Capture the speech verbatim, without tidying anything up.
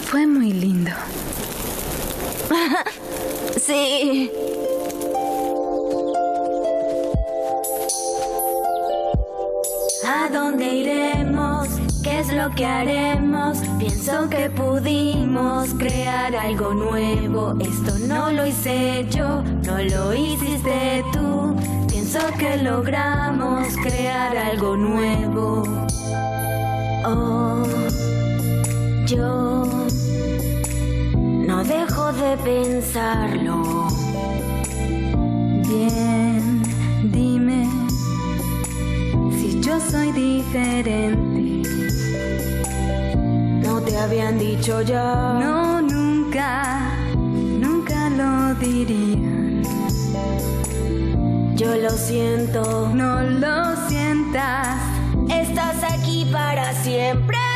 Fue muy lindo. Sí. ¿A dónde iremos? ¿Qué es lo que haremos? Pienso que pudimos crear algo nuevo. Esto no lo hice yo, no lo hiciste tú. Pienso que logramos crear algo nuevo. Oh, yo no dejo de pensarlo. Bien, dime si yo soy diferente. ¿No te habían dicho ya? No, nunca, nunca lo dirían. Yo lo siento. No lo sientas. Estás aquí para siempre.